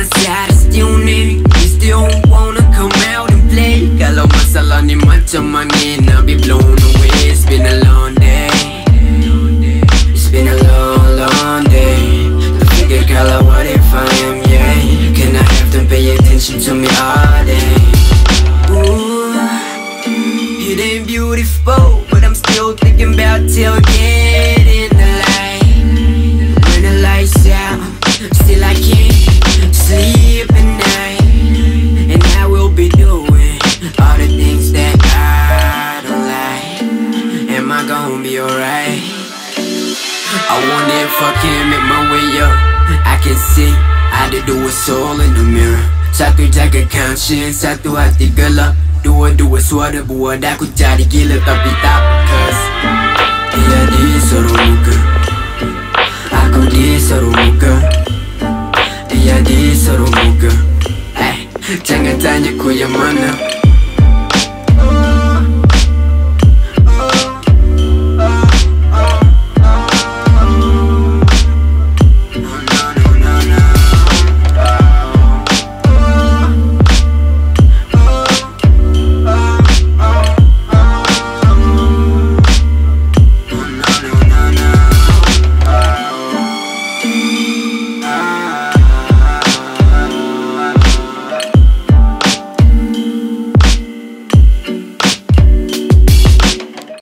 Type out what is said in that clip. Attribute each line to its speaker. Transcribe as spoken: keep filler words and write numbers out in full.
Speaker 1: side is still new. You still wanna come out and play. Kalau masalah ni macam angin, I'll be blown away. It's been a long day. It's been a long, long day. Terfikir kalau what if I am, yeah. Can I have to pay attention to me all day? Ooh, it ain't beautiful, but I'm still thinking about tailgating the light. When the lights out, still I can't sleep at night. And I will be doing all the things that I don't like. Am I gonna be alright? I wonder if I can make my way up. I can see I did do it all in the mirror. Satu jaga conscience, satu hati gelap. Dua-dua suara buat aku jadi gila. Tapi tak bekas. Dia disuruh muka, aku disuruh muka. Dia disuruh muka. Eh, jangan tanya ku yang mana.